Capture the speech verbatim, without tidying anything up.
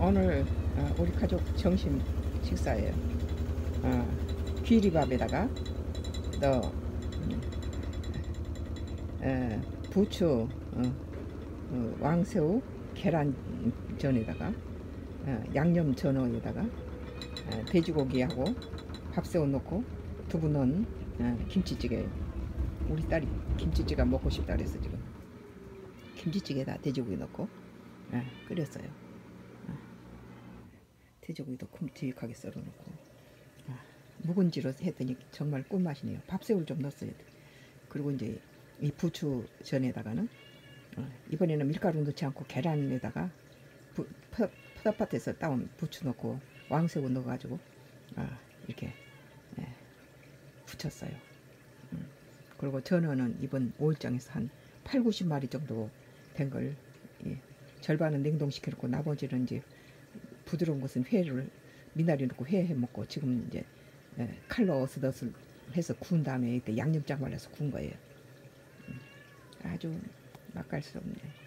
오늘 어, 우리 가족 점심 식사예요. 어, 귀리밥에다가 또 음, 에, 부추, 어, 어, 왕새우, 계란전에다가 어, 양념 전어에다가 어, 돼지고기하고 밥새우 넣고 두부 넣은 어, 김치찌개예요. 우리 딸이 김치찌개 먹고 싶다 그래서 지금 김치찌개에다 돼지고기 넣고 어, 끓였어요. 어, 돼지고기도 큼직하게 썰어놓고 아, 묵은지로 했더니 정말 꿀맛이네요. 밥새우를 좀 넣었어야 돼. 그리고 이제 이 부추 전에다가는 어, 이번에는 밀가루 넣지 않고 계란에다가 부, 푸, 푸다파트에서 따온 부추 넣고 왕새우 넣어가지고 아, 이렇게 예, 부쳤어요. 음. 그리고 전어는 이번 오일장에서 한 팔, 구십 마리 정도 된 걸 예, 절반은 냉동시켜놓고 나머지는 이제 부드러운 것은 회를 미나리 넣고 회 해 먹고 지금 이제 예, 칼로 어슷어슷 해서 구운 다음에 이때 양념장 발라서 구운 거예요. 음, 아주 맛깔스럽네.